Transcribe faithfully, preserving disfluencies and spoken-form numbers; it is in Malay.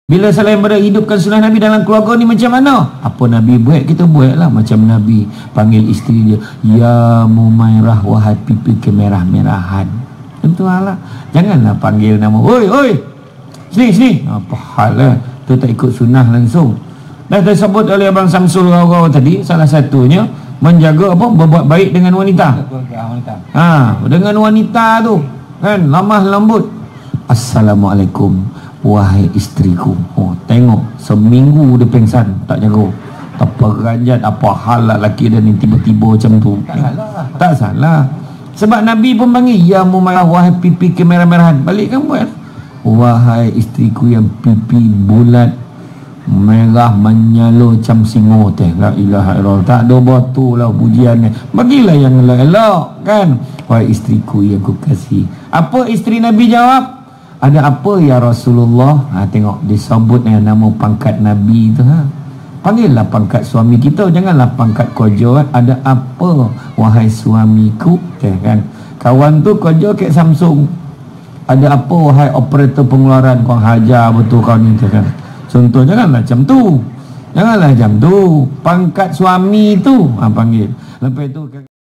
Bila selain pada hidupkan sunnah Nabi dalam keluarga ni macam mana? Apa Nabi buat, kita buatlah macam Nabi. Panggil isteri dia, ya Mumairah, wahai pipi kemerah-merahan. Tentulah. Janganlah panggil nama, oi, oi, sini, sini. Apa hal lah. Tu tak ikut sunnah langsung. Dah tersebut oleh Abang Samsul Raw tadi, salah satunya menjaga apa? Berbuat baik dengan wanita. Ha, dengan wanita tu kan, lamah lembut. Assalamualaikum, wahai isteriku. Oh, tengok seminggu dia pengsan, tak jaga. Tak perajat apa hal lah lelaki dia ni tiba-tiba macam tu. Tak salah. Tak salah. Sebab Nabi pun panggil, ya Mumairah, wahai pipi kemerah-merahan. Balik kan buat, wahai isteriku yang pipi bulat merah menyala macam singo teh. La ilaha illallah. Tak ada batu lah pujiannya. Bagilah yang elok-elok kan. Wahai isteriku yang ku kasih. Apa isteri Nabi jawab? Ada apa ya Rasulullah? Ha, tengok disebut dengan nama pangkat Nabi tu. Ha. Panggillah pangkat suami kita, janganlah pangkat kerja. Ada apa wahai suamiku? Okay, kan? Kawan tu kerja kat Samsung. Ada apa wahai operator pengeluaran? Kau hajar betul kau ni kan? Contoh, janganlah macam tu. Janganlah macam tu. Pangkat suami tu ha, panggil. Lepas tu